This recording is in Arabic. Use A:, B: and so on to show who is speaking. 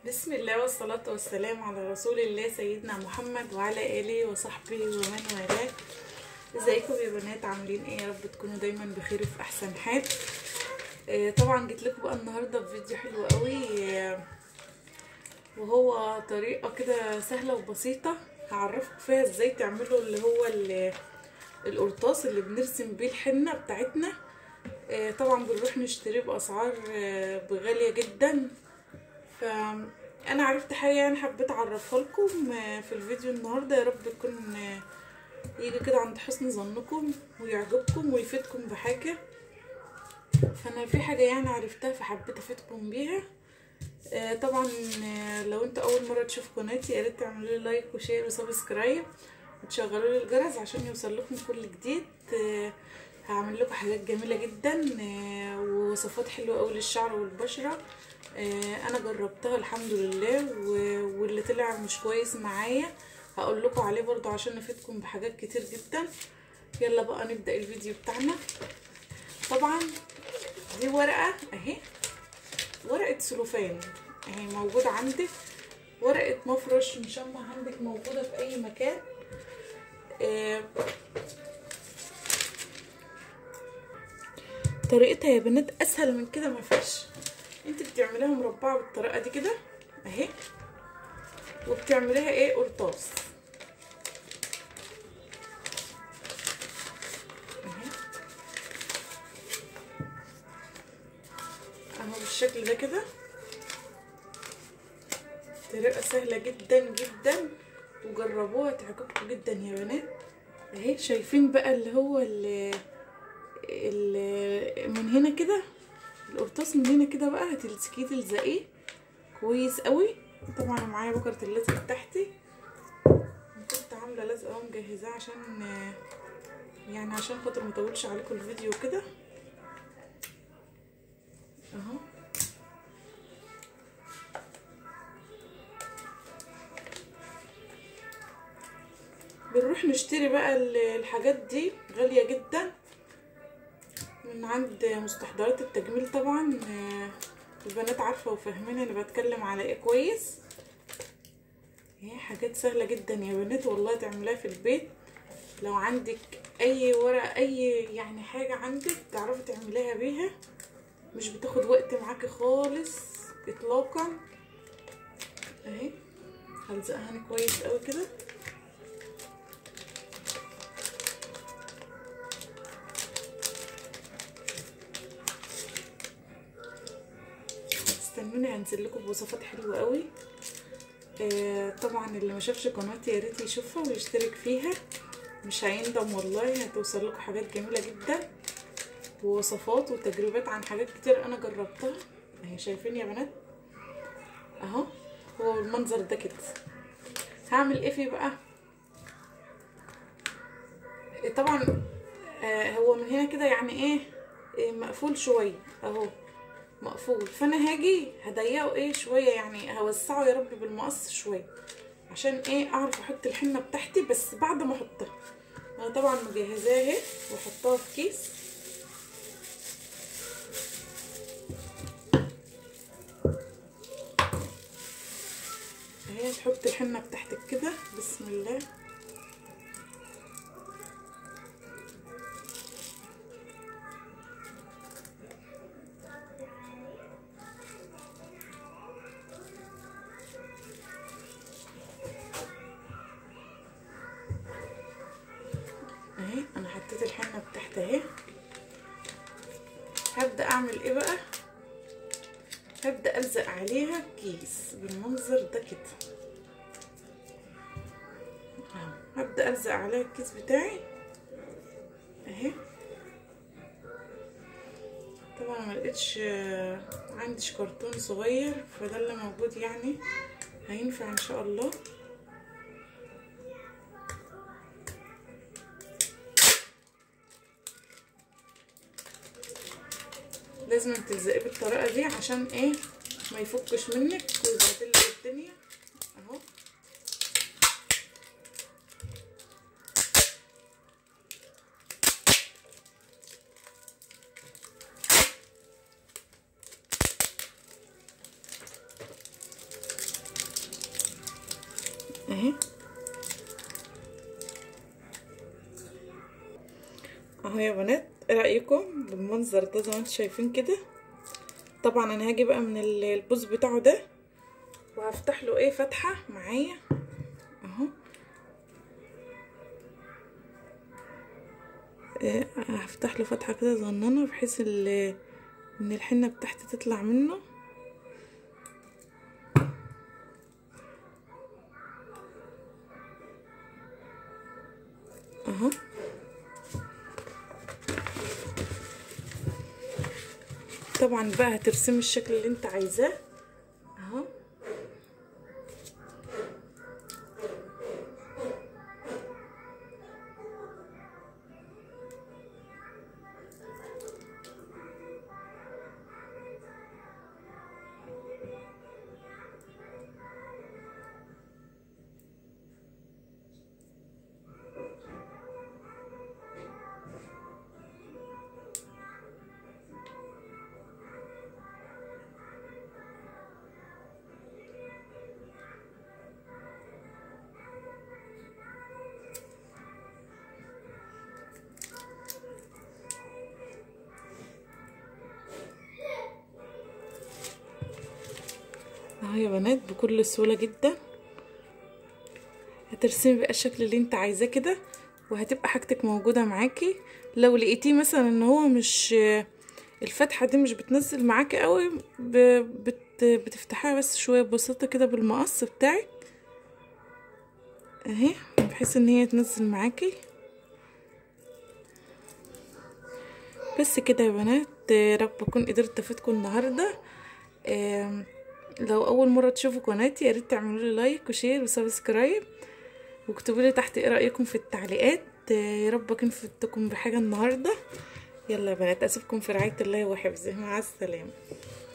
A: بسم الله والصلاة والسلام على رسول الله سيدنا محمد وعلى آله وصحبه ومن والاه. ازيكم يا بنات؟ عاملين ايه؟ يا رب تكونوا دايما بخير وفي احسن حال. طبعا جيت لكم بقى النهارده بفيديو حلو قوي، وهو طريقة كده سهلة وبسيطة هعرفكم فيها ازاي تعملوا اللي هو القرطاس اللي بنرسم بيه الحنة بتاعتنا. طبعا بنروح نشتريه باسعار بغالية جدا، فانا عرفت حاجه يعني حبيت اعرفها لكم في الفيديو النهارده. يا رب تكون يجي كده عند حسن ظنكم ويعجبكم ويفيدكم بحاجه. فانا في حاجه يعني عرفتها فحبيت افيدكم بيها. طبعا لو انتوا اول مره تشوفوا قناتي يا ريت تعملوا لي لايك وشير وسبسكرايب وتشغلوا لي الجرس عشان يوصل لكم كل جديد. هعمل لكم حاجات جميله جدا ووصفات حلوه قوي للشعر والبشره. انا جربتها الحمد لله، واللي طلع مش كويس معايا هقول لكم عليه برضو عشان افيدكم بحاجات كتير جدا. يلا بقى نبدا الفيديو بتاعنا. طبعا دي ورقه اهي، ورقه سلوفان اهي موجوده عندك، ورقه مفرش مشمع عندك موجوده في اي مكان. طريقتها يا بنات اسهل من كده مفيش. انت بتعمليها مربعه بالطريقه دي كده اهي، وبتعمليها ايه قرطاس اهي اهو بالشكل ده كده. طريقه سهله جدا جدا وجربوها تعجبكم جدا يا بنات. اهي شايفين بقى اللي هو من هنا كده القرطاس من هنا كده بقى هتلزقيه تلزقيه كويس قوي. طبعا انا معايا بكره اللزق بتاعتي، كنت عامله لزقه اهو مجهزاه عشان يعني عشان خاطر ما اطولش عليكم الفيديو كده اهو. بنروح نشتري بقى الحاجات دي غاليه جدا من عند مستحضرات التجميل. طبعا البنات عارفه وفاهمين انا بتكلم على ايه كويس. هي حاجات سهله جدا يا بنات والله تعمليها في البيت. لو عندك اي ورقه اي يعني حاجه عندك تعرفي تعمليها بيها، مش بتاخد وقت معاكي خالص اطلاقا. اهي هلزقها انا كويس قوي كده. استنوني هنزل لكم بوصفات حلوه قوي. طبعا اللي ما شافش قناتي يا ريت يشوفها ويشترك فيها، مش هيندم والله. هتوصل لكم حاجات جميله جدا ووصفات وتجربات عن حاجات كتير انا جربتها. اهي شايفين يا بنات اهو هو المنظر ده كده. هعمل ايه فيه بقى؟ طبعا هو من هنا كده يعني ايه مقفول شويه اهو مقفول، فانا هاجي هضيقه ايه شويه يعني هوسعه يا رب بالمقص شويه عشان ايه اعرف احط الحنه بتاعتي. بس بعد ما احطها انا طبعا مجهزاها اهي واحطها في كيس. اهي تحط الحنه بتاعتك كده بسم الله. اهي انا حطيت الحنه بتاعتي اهي. هبدا اعمل ايه بقى؟ هبدا الزق عليها كيس بالمنظر ده كده اهو. هبدا الزق عليها الكيس بتاعي اهي. طبعا ما لقيتش عندي كرتون صغير فده اللي موجود يعني هينفع ان شاء الله. لازم تلزقيه بالطريقه دي عشان ايه ما يفكش منك ويبهدل لك الدنيا اهو. اهي اهو يا بنات. ايه رايكم بالمنظر ده زي ما انتم شايفين كده؟ طبعا انا هاجي بقى من البوز بتاعه ده وهفتح له ايه فتحه معايا اهو. هفتح له فتحه كده صغننه بحيث ان الحنه بتاعتي تطلع منه اهو. طبعا بقى هترسمي الشكل اللي انت عايزاه اهو. اهو يا بنات بكل سهوله جدا هترسمي بقى الشكل اللي انت عايزاه كده، وهتبقى حاجتك موجوده معاكي. لو لقيتيه مثلا ان هو مش الفتحه دي مش بتنزل معاكي قوي، بتفتحيها بس شويه بسيطه كده بالمقص بتاعك اهي، بحيث ان هي تنزل معاكي. بس كده يا بنات، رب اكون قدرت افيدكم النهارده. لو اول مره تشوفوا قناتي يا ريت تعملوا لي لايك وشير وسبسكرايب، واكتبوا لي تحت ايه رايكم في التعليقات. يا رب اكون فدتكم بحاجه النهارده. يلا يا بنات اسيبكم في رعايه الله وحفظه، مع السلامه.